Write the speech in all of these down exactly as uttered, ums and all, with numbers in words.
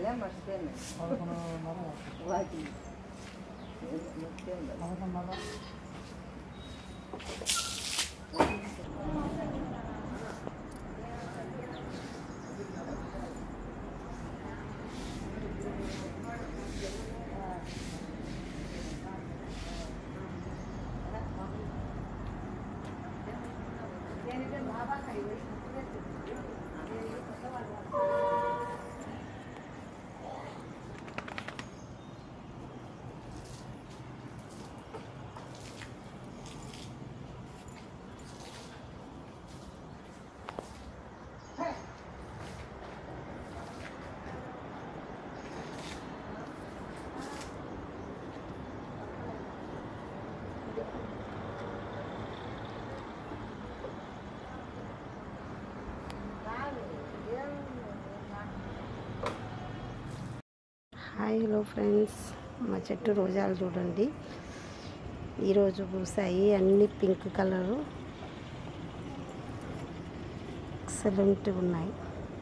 Hi hello friends, మా చెట్టు రోజాలు చూడండి. ఈరోజు పూసాయి, అన్ని పింక్ కలరు ఎక్సలెంట్గా ఉన్నాయి.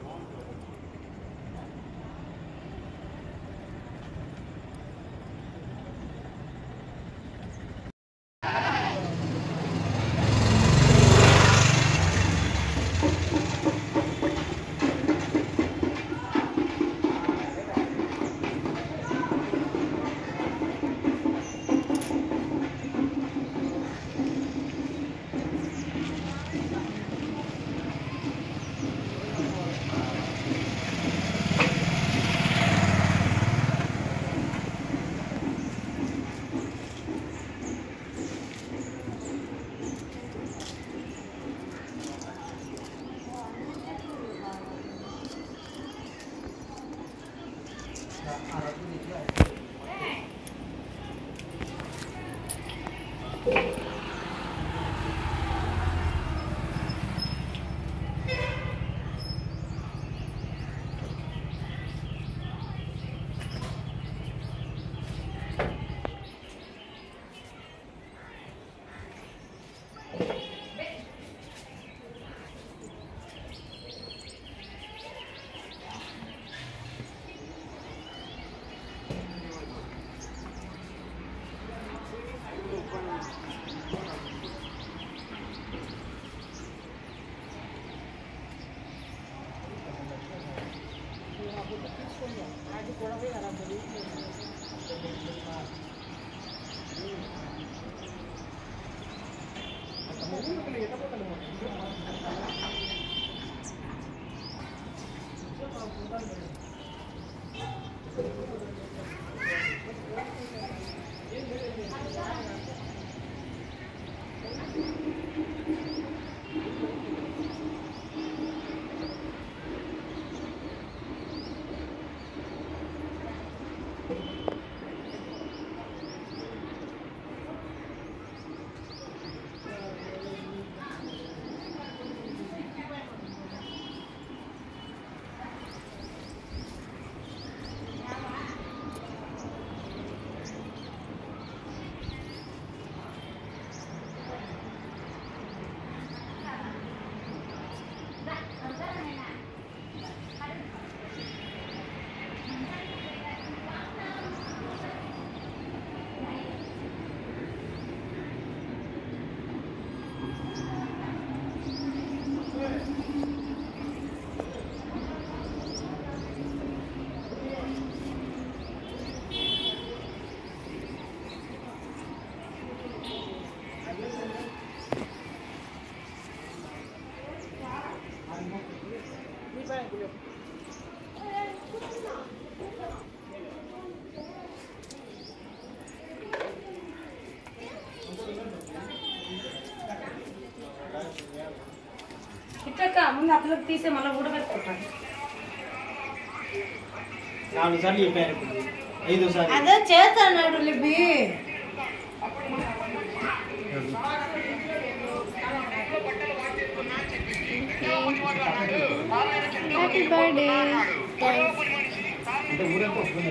ఇట్లా ముందు అప్లోడ్ తీసే మళ్ళీ కూడా పెట్టుకుంటాను. నాలుగు సార్లు చెప్పారు, ఐదు సార్లు అదే చేస్తాడు లిబ్బి. Happy birthday. అంటే ఊరంతా వస్తుంది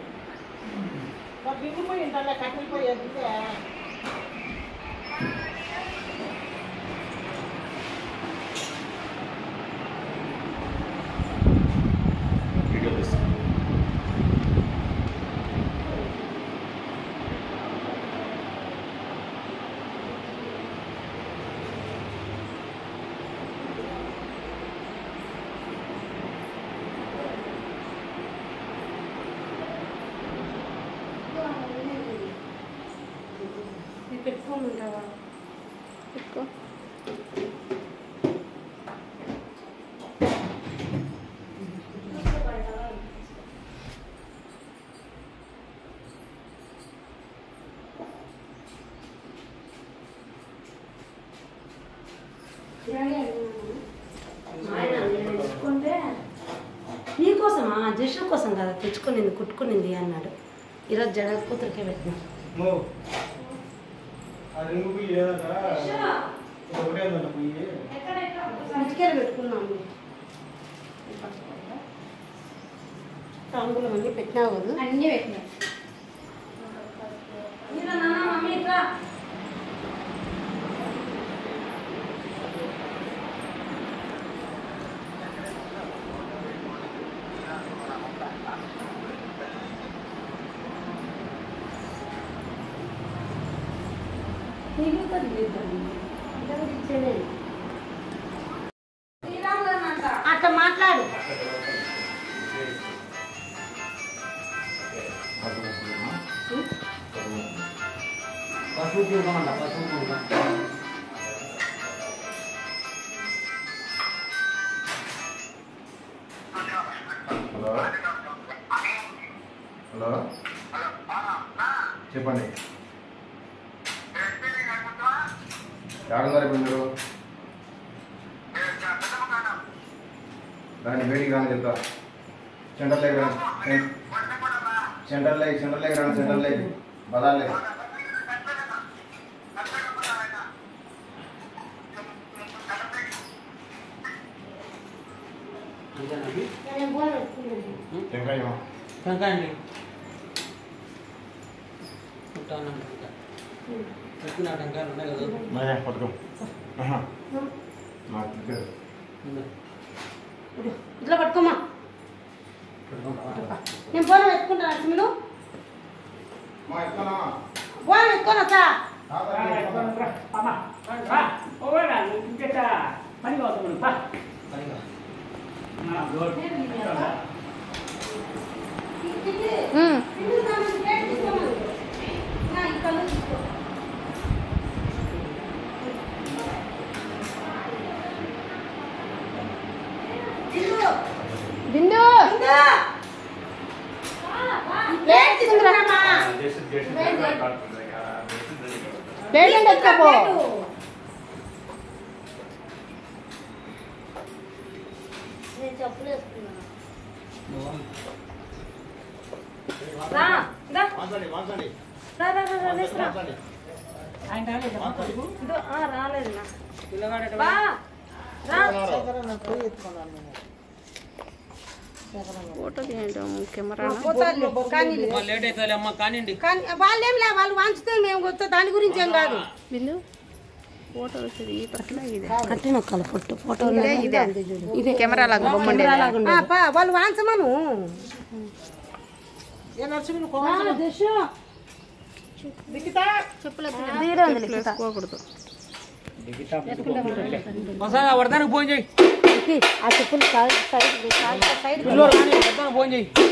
బిండిపోయి కట్టిపోయి విషయం కోసం కదా తెచ్చుకునింది కుట్టుకునింది అన్నాడు. ఈరోజు జడ కూతురికే పెట్టినా. ఇంటికెళ్ళి పెట్టుకున్నాము. రంగులు అన్నీ పెట్టినావు కదా? అన్నీ పెట్టినా. మమ్మీ ఇట్లా అట్లా మాట్లాడు. పసుపు కుంకుమంట పసుపు కుంకుమ హలో హలో చెప్పండి. ఏడున్నారు ఇప్పుడు మీరు? దాన్ని వేడికి రాని చెప్తా. సెంటర్ లైక్ రా, సెంటర్ లైక్ సెంటర్ లైక్ రాను, సెంటర్ లైక్ బదాలే. టెంకాయ టెంకాయ అండి పెట్టుకున్న టెంకాయలు ఉన్నాయి కదా పట్టుకో. ఇట్లా పట్టుకోమా. నేను బోనం ఎత్తుకుంటా లక్ష్మిను. బోనం ఎత్తుకోనా సార్? బిందు ప్లేట్ ఎత్తుకపో. నేను చెప్పులు వేసుకున్నాను. రా రా మాట్లాడి మాట్లాడి రా రా రా లేస్తా. ఆయన రాలేదా ఇదో ఆ రాలేదు నా పిల్లగాడు బా రా. ఫోటో తీయండి కెమెరా. లేట్ అవుతుంది అమ్మ కానివ్వండి. కానీ వాళ్ళేం లే, వాళ్ళు వాంచితే మేము వస్తా, దాని గురించి ఏం కాదు. బిందు ఫోటో వస్తుంది పట్ల ఇది కట్టి నొక్కాలి ఫోటో ఫోటో ఇది కెమెరా లాగా బొమ్మండి. వాళ్ళు వాంచమను. తీసుకోకూడదు. వస్తాను వర్ధానికి ఫోన్ చేయి. ఆ చెప్పులు సైడ్ సైడ్ వర్ధానికి ఫోన్ చేయి.